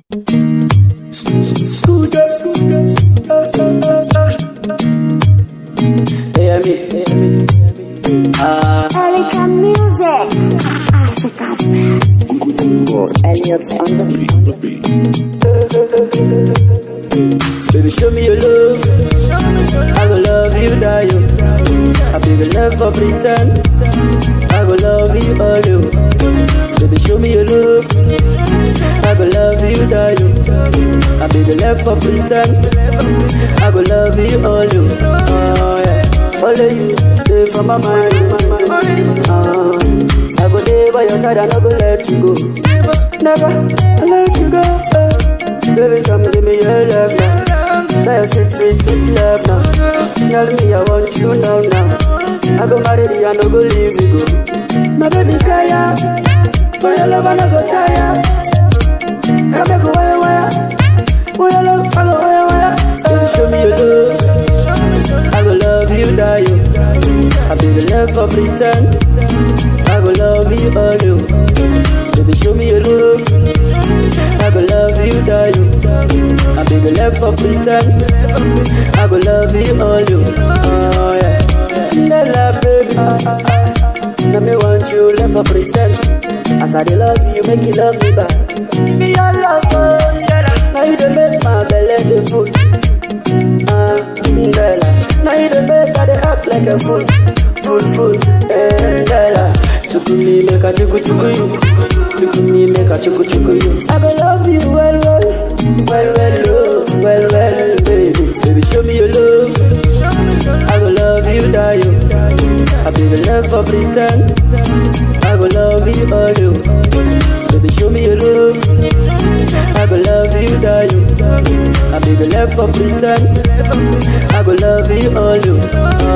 Erica Music, Africa's best. Elliot's on the beat. Baby, show me your love. I will love you, die you. I beg you, never pretend. I will love you, all you. Baby, show me your love. I will love you, die you. I beg you, never pretend. I will love you, all you. Oh yeah, all of you. Stay from my mind. I go there by your side, I never let you go. Never, I let you go. Baby, come give me your love now. That sweet, sweet, sweet love now. Tell me I want you now. I go marry you, I no go leave you go. My baby Kaya, for your love I no go tire. Come make a wire. For your love I go wire. Baby, show me your love. I go love you, die you. I beg you, never pretend. I go love you, all you. Baby, show me your love. I go love you, die you. I beg you, never pretend. I go love you, all you. Oh yeah, Nella, baby. Now me want you, never pretend. As I love you, make you love me back. Give me your love, oh Nella. Now you don't make my belly the fool. Nella. Now you don't make I act like a fool. Fool, Nella. Chukumi make a chuku you. Chukumi make a chuku you. I go love you well, baby. Baby, show me your love. I go love you, die you. I beg you, never pretend. I go love you, all you. Baby, show me your love. I go love you, die you. I beg you, never pretend. I go love you, all you.